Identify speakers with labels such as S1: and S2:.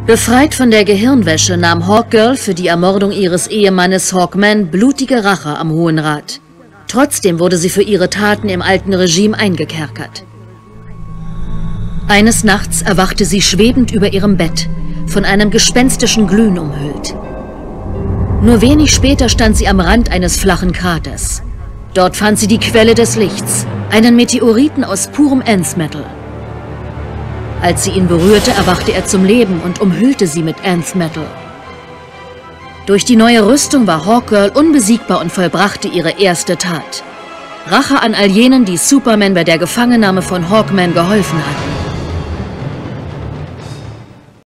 S1: Befreit von der Gehirnwäsche nahm Hawkgirl für die Ermordung ihres Ehemannes Hawkman blutige Rache am Hohen Rat. Trotzdem wurde sie für ihre Taten im alten Regime eingekerkert. Eines Nachts erwachte sie schwebend über ihrem Bett, von einem gespenstischen Glühen umhüllt. Nur wenig später stand sie am Rand eines flachen Kraters. Dort fand sie die Quelle des Lichts, einen Meteoriten aus purem Nth Metal. Als sie ihn berührte, erwachte er zum Leben und umhüllte sie mit Nth Metal. Durch die neue Rüstung war Hawkgirl unbesiegbar und vollbrachte ihre erste Tat. Rache an all jenen, die Superman bei der Gefangennahme von Hawkman geholfen hatten.